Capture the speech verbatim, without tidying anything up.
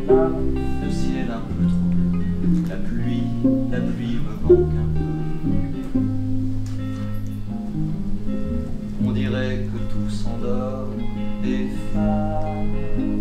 là, le ciel un peu troublé, la pluie, la pluie me manque un peu. On dirait que tout s'endort, des femmes